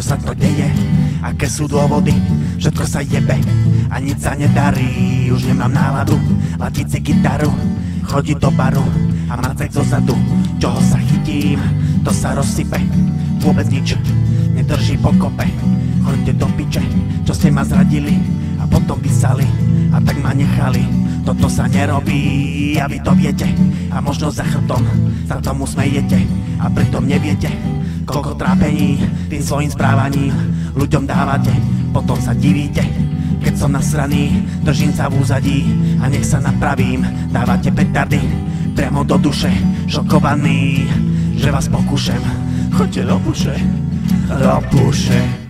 sa to deje, aké sú dôvody, všetko sa jebe a nič sa nedarí. Už nemám náladu ladiť si gitaru, chodiť do baru a mať sex zozadu. Čoho sa chytím, to sa rozsype, vôbec nič nedrží pokope. Choďte do piče, čo ste ma zradili a potom písali a tak ma nechali. Toto sa nerobí a vy to viete a možno za chrbtom sa tomu smejete a pritom neviete, koľko trápení tým svojim správaním ľuďom dávate. Potom sa divíte, keď som nasraný, držím sa v úzadí a nech sa napravím. Dávate petardy priamo do duše, šokovaný, že vás pokúšem. Choďte do puše, do puše.